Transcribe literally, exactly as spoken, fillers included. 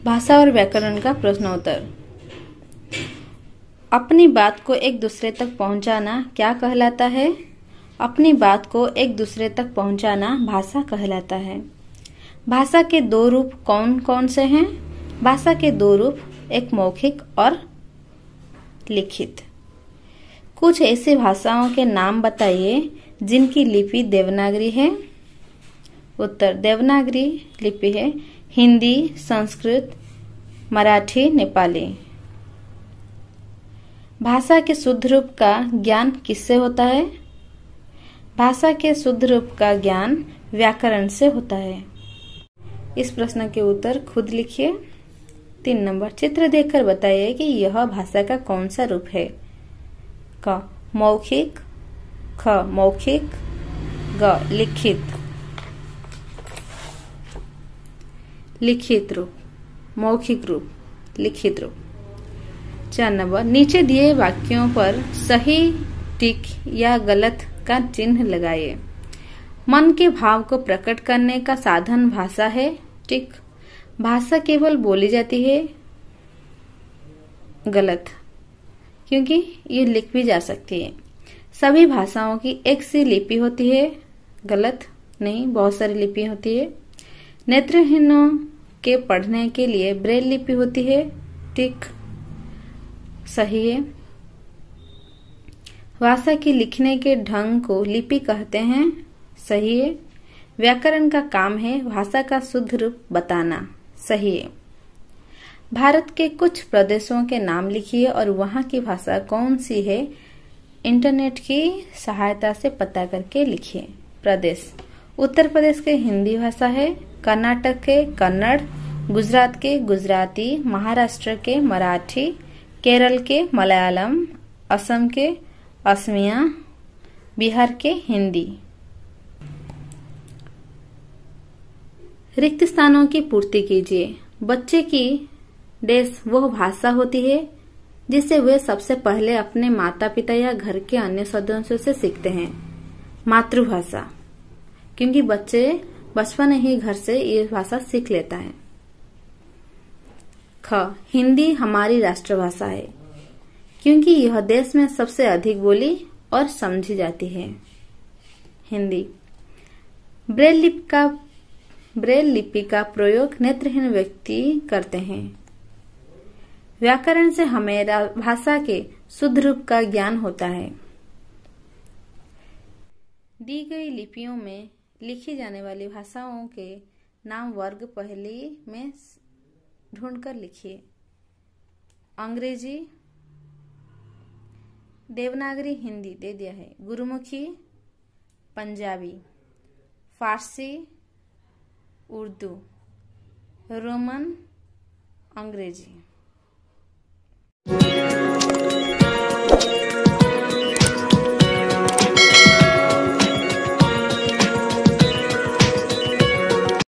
भाषा और व्याकरण का प्रश्नोत्तर। अपनी बात को एक दूसरे तक पहुंचाना क्या कहलाता है? अपनी बात को एक दूसरे तक पहुंचाना भाषा कहलाता है। भाषा के दो रूप कौन कौन से हैं? भाषा के दो रूप, एक मौखिक और लिखित। कुछ ऐसी भाषाओं के नाम बताइए जिनकी लिपि देवनागरी है। उत्तर, देवनागरी लिपि है हिंदी, संस्कृत, मराठी, नेपाली। भाषा के शुद्ध रूप का ज्ञान किससे होता है? भाषा के शुद्ध रूप का ज्ञान व्याकरण से होता है। इस प्रश्न के उत्तर खुद लिखिए। तीन नंबर, चित्र देखकर बताइए कि यह भाषा का कौन सा रूप है। क मौखिक, ख मौखिक, ग लिखित। लिखित रूप, मौखिक रूप, लिखित रूप। चार नंबर, नीचे दिए वाक्यों पर सही टिक या गलत का चिन्ह लगाइए। मन के भाव को प्रकट करने का साधन भाषा है, टिक। भाषा केवल बोली जाती है, गलत, क्योंकि ये लिख भी जा सकती है। सभी भाषाओं की एक सी लिपि होती है, गलत, नहीं, बहुत सारी लिपि होती है। नेत्रहीनों के पढ़ने के लिए ब्रेल लिपि होती है, टिक, सही है। भाषा की लिखने के ढंग को लिपि कहते हैं, सही है। व्याकरण का काम है भाषा का शुद्ध रूप बताना, सही है। भारत के कुछ प्रदेशों के नाम लिखिए और वहां की भाषा कौन सी है, इंटरनेट की सहायता से पता करके लिखिए। प्रदेश, उत्तर प्रदेश के हिंदी भाषा है, कर्नाटक के कन्नड़, गुजरात के गुजराती, महाराष्ट्र के मराठी, केरल के मलयालम, असम के असमिया, बिहार के हिंदी। रिक्त स्थानों की पूर्ति कीजिए। बच्चे की डेस वह भाषा होती है जिसे वे सबसे पहले अपने माता पिता या घर के अन्य सदस्यों से सीखते हैं। मातृभाषा, क्योंकि बच्चे बचपन ही घर से ये भाषा सीख लेता है। ख हिंदी हमारी राष्ट्रभाषा है, क्योंकि यह देश में सबसे अधिक बोली और समझी जाती है। हिंदी। ब्रेल लिपि का ब्रेल लिपि का प्रयोग नेत्रहीन व्यक्ति करते हैं। व्याकरण से हमें भाषा के शुद्ध रूप का ज्ञान होता है। दी गई लिपियों में लिखी जाने वाली भाषाओं के नाम वर्ग पहली में ढूंढकर लिखिए। अंग्रेजी, देवनागरी हिंदी दे दिया है, गुरुमुखी, पंजाबी, फारसी, उर्दू, रोमन, अंग्रेजी।